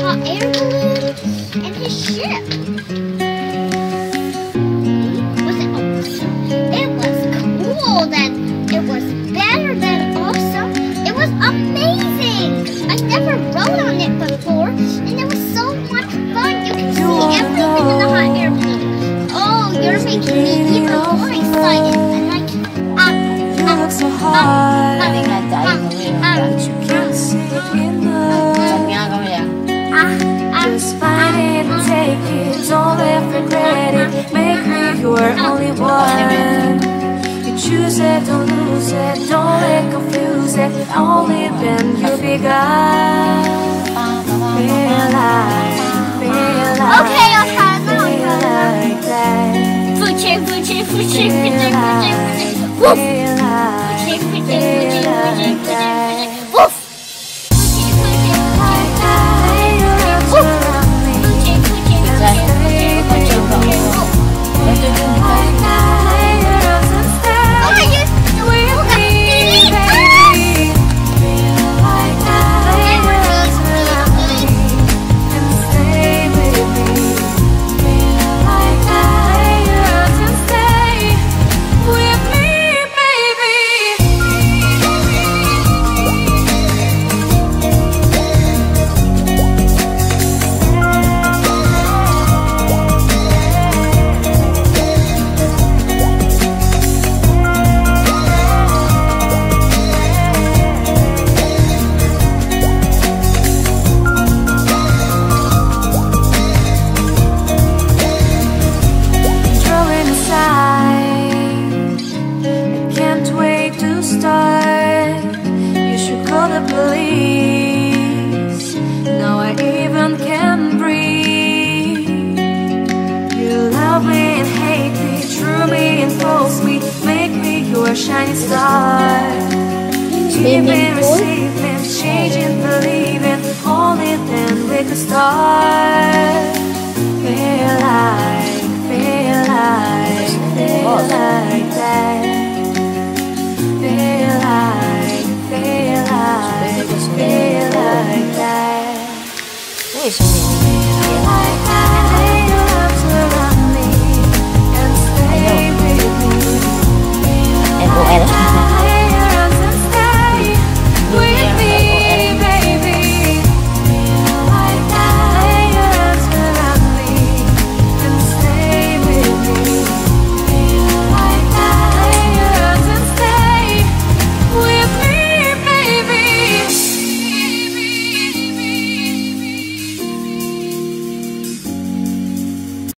hot air balloon and his ship. Was it awesome? It was cool. Then it was better than awesome. It was amazing. I never rode on it before, and it was so much fun. You can see everything in the hot air balloon. Oh, you're making me even more excited. And you look so hard, but you can't see it enough. Just find it and take it, don't ever regret it. Make me your only one. You choose it, don't lose it, don't let confuse it. Only then you figure feel like okay, I'll try now. Feel like that. Fuchi, fuchi, fuchi, fuchi, fuchi, fuchi. Woof. Fuchi, fuchi, fuchi, fuchi, fuchi. Woof. Police. Now I even can breathe. You love me and hate me, true me and false me, make me your shining star. Giving, receiving, changing, believing, only then we could start. Feel like that. Feel like that. 为什么？